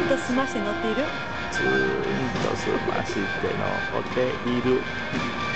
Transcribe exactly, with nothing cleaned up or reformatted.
と済まして乗っている。 ツーンと済まして乗っている。